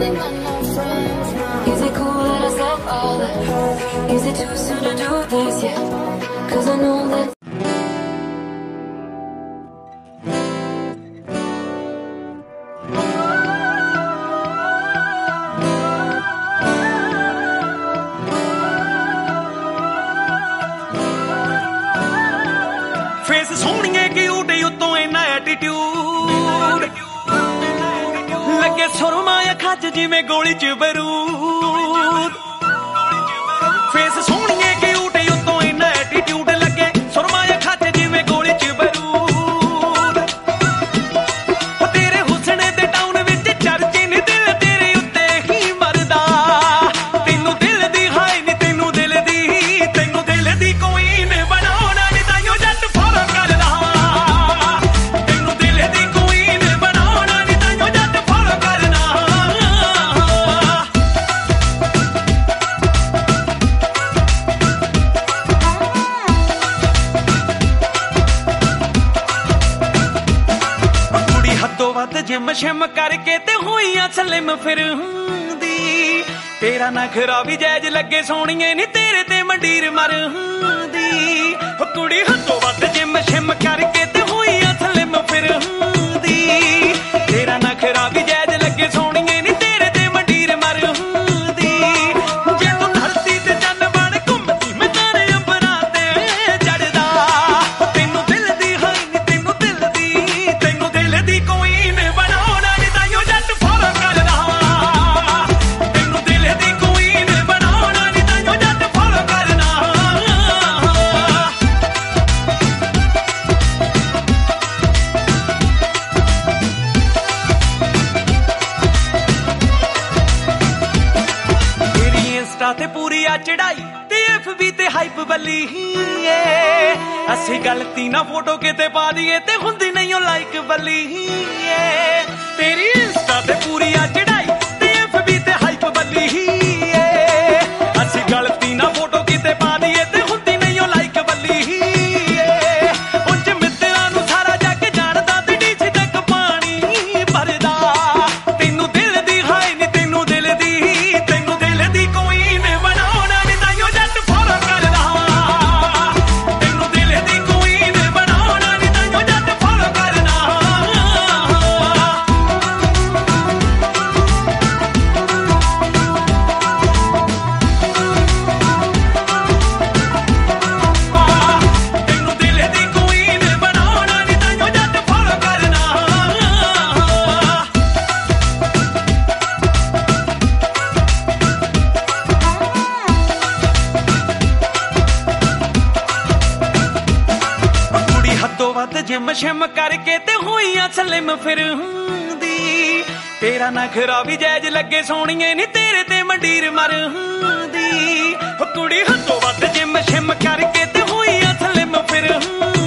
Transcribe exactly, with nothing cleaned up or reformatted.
they got no friends. Is it cool that I said all that? Is it too soon to do this yet? Cause I know that face सोहणिए cute उत्तों इन्ना attitude लगे सुरमा अखां च जिवें गोली च बरूद फेस सोहणिए क्यूट उत्तों इन्ना एटीट्यूड लगे सुरमा अखां च जिवें गोली च बरूद तेरे हुस्न दे टाउन विच चर्चे ने दिल तेरे उत्ते ही मरदा तैनू दिल दी हाय नी तैनू दिल दी तैनू दिल दी कोई ने बनाउणा नी ताइयों जट फॉलो करदा तैनू दिल दी कोई ने बनाउणा नी ताइयों जट फॉलो करदा कुड़ी हद्दों वध जिम शिम करके ते होईयां सलिम फिर हुंदी तेरा नखरा भी जैज लगे सोहणीए नी तेरे ते मंडीर मर हुंदी कुड़ी हद्दों वध जिम शिम करके ते होईयां सलिम फिर हुंदी तेरा नखरा भी जैज लगे सोहणीए नी तेरे ते मंडीर मर हुंदी जे तू धरती ते चन्न बण घुमदी मैं तारे अंबरां ते चढ़दा तैनू दिल दी हाय नी तैनू दिल दी तैनू दिल दी कोई ने बनाउणा नी ताइयों जट फॉलो करदा तैनू दिल दी कोई ने बनाउणा नी ताइयों जट फॉलो करदा तेरी इंस्टा ते पूरी आ चढ़ाई ते एफबी ते हाइप बली ए असी गलती ना फोटो किते पा दिए ते हुंदी नहीं ओ लाइक बली ए तेरी इंस्टा ते पूरी आ चढ़ाई ते एफबी ते हाइप बली ए असी गलती ना फोटो किते पा दिए ते हुंदी नहीं ओ लाइक बली ए उंज मित्तरां नूं सारा जग जाणदा ते डीसी तक पानी भरदा तैनू दिल दी हाय नी तैनू दिल दी तैनू दिल दी कोई ने बनाउणा नी ताइयों जट फॉलो करदा तैनू दिल दी कोई ने बनाउणा नी ताइयों जट फॉलो करदा ਤੈਨੂ ਦਿਲ ਦੀ ਕੋਈ ਨੇ ਬਣਾਉਣਾ ਨੀ ਤਾਈयों ਜੱਟ ਫੋਲੋ ਕਰਨਾ ਕੁੜੀ ਹੱਦੋਂ ਵੱਧ ਜਿਮ ਸ਼ਿਮ ਕਰਕੇ ਤੇ ਹੋਈਆਂ ਸਲਿਮ ਫਿਰ ਹੁੰਦੀ ਤੇਰਾ ਨਖਰਾ ਵੀ ਜੈਜ ਲੱਗੇ ਸੋਹਣੀਏ ਨੀ ਤੇਰੇ ਤੇ ਮੰਡੀਰ ਮਰ ਹੁੰਦੀ ਕੁੜੀ ਹੱਦੋਂ ਵੱਧ ਜਿਮ ਸ਼ਿਮ ਕਰਕੇ ਤੇ ਹੋਈਆਂ ਸਲਿਮ ਫਿਰ ਹੁੰਦੀ